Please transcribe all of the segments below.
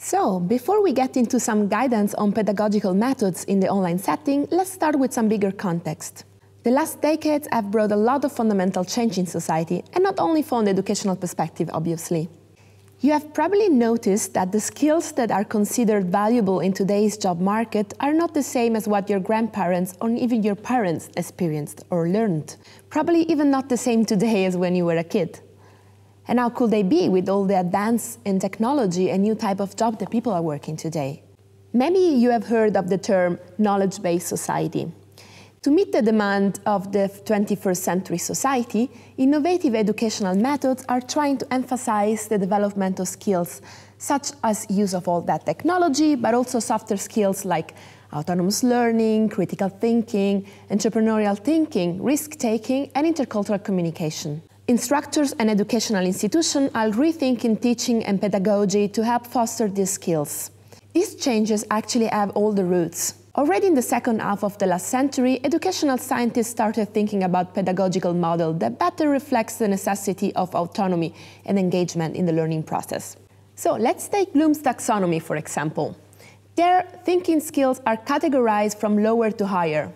So, before we get into some guidance on pedagogical methods in the online setting, let's start with some bigger context. The last decades have brought a lot of fundamental change in society, and not only from the educational perspective, obviously. You have probably noticed that the skills that are considered valuable in today's job market are not the same as what your grandparents or even your parents experienced or learned. Probably even not the same today as when you were a kid. And how could they be with all the advance in technology and new type of job that people are working today? Maybe you have heard of the term knowledge-based society. To meet the demand of the 21st century society, innovative educational methods are trying to emphasize the development of skills, such as use of all that technology, but also softer skills like autonomous learning, critical thinking, entrepreneurial thinking, risk-taking, and intercultural communication. Instructors and educational institutions are rethinking teaching and pedagogy to help foster these skills. These changes actually have all the roots. Already in the second half of the last century, educational scientists started thinking about pedagogical model that better reflects the necessity of autonomy and engagement in the learning process. So let's take Bloom's taxonomy, for example. Their thinking skills are categorized from lower to higher.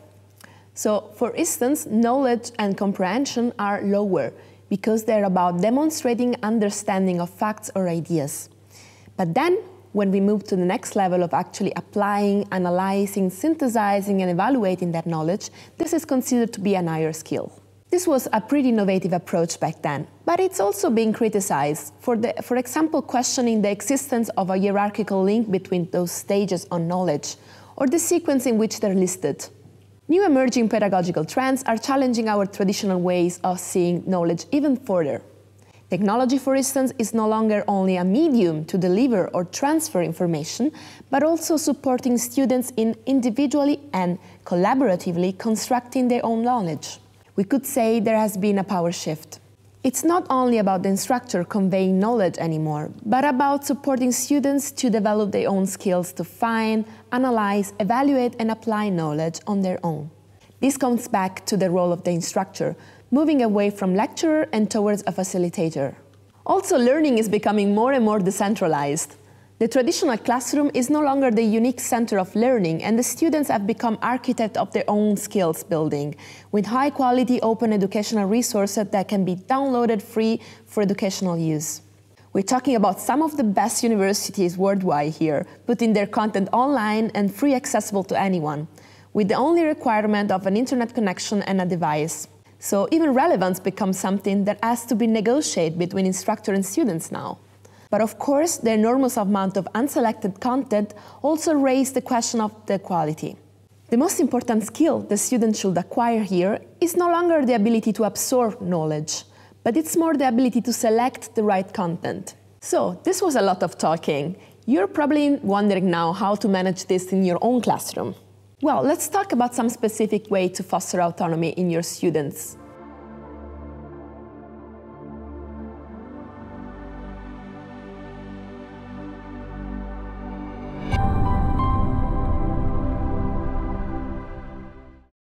So, for instance, knowledge and comprehension are lower because they're about demonstrating understanding of facts or ideas. But then, when we move to the next level of actually applying, analyzing, synthesizing, and evaluating that knowledge, this is considered to be a higher skill. This was a pretty innovative approach back then, but it's also being criticized for example, questioning the existence of a hierarchical link between those stages on knowledge, or the sequence in which they're listed. New emerging pedagogical trends are challenging our traditional ways of seeing knowledge even further. Technology, for instance, is no longer only a medium to deliver or transfer information, but also supporting students in individually and collaboratively constructing their own knowledge. We could say there has been a power shift. It's not only about the instructor conveying knowledge anymore, but about supporting students to develop their own skills to find, analyze, evaluate, and apply knowledge on their own. This comes back to the role of the instructor, moving away from lecturer and towards a facilitator. Also, learning is becoming more and more decentralized. The traditional classroom is no longer the unique center of learning, and the students have become architects of their own skills building, with high-quality open educational resources that can be downloaded free for educational use. We're talking about some of the best universities worldwide here, putting their content online and free accessible to anyone, with the only requirement of an internet connection and a device. So even relevance becomes something that has to be negotiated between instructor and students now. But of course, the enormous amount of unselected content also raised the question of the quality. The most important skill the student should acquire here is no longer the ability to absorb knowledge, but it's more the ability to select the right content. So this was a lot of talking. You're probably wondering now how to manage this in your own classroom. Well, let's talk about some specific way to foster autonomy in your students.